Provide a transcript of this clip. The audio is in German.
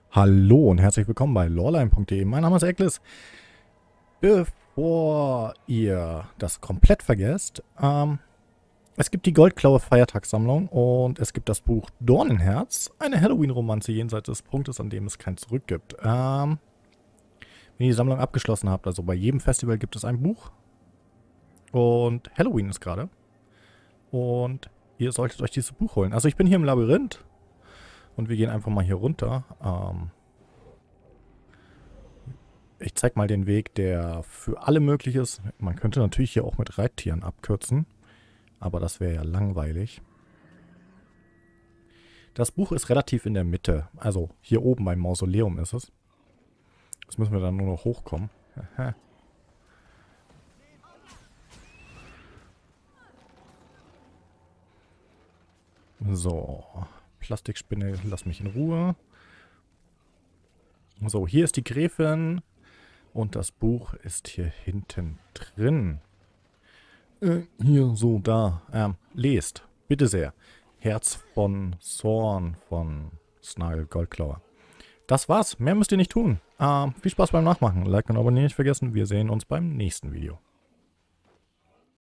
Hallo und herzlich willkommen bei loreline.de. Mein Name ist Eklis. Bevor ihr das komplett vergesst, es gibt die Goldklaue Feiertagssammlung und es gibt das Buch Dornenherz, eine Halloween-Romanze jenseits des Punktes, an dem es kein Zurück gibt. Wenn ihr die Sammlung abgeschlossen habt, also bei jedem Festival gibt es ein Buch und Halloween ist gerade und ihr solltet euch dieses Buch holen. Also ich bin hier im Labyrinth. Und wir gehen einfach mal hier runter. Ich zeig mal den Weg, der für alle möglich ist. Man könnte natürlich hier auch mit Reittieren abkürzen. Aber das wäre ja langweilig. Das Buch ist relativ in der Mitte. Also hier oben beim Mausoleum ist es. Jetzt müssen wir dann nur noch hochkommen. So. Plastikspinne, lass mich in Ruhe. So, hier ist die Gräfin. Und das Buch ist hier hinten drin. Hier, so, da. Lest. Bitte sehr. Herz von Zorn von Snarl Goldklaue. Das war's. Mehr müsst ihr nicht tun. Viel Spaß beim Nachmachen. Like und abonnieren nicht vergessen. Wir sehen uns beim nächsten Video.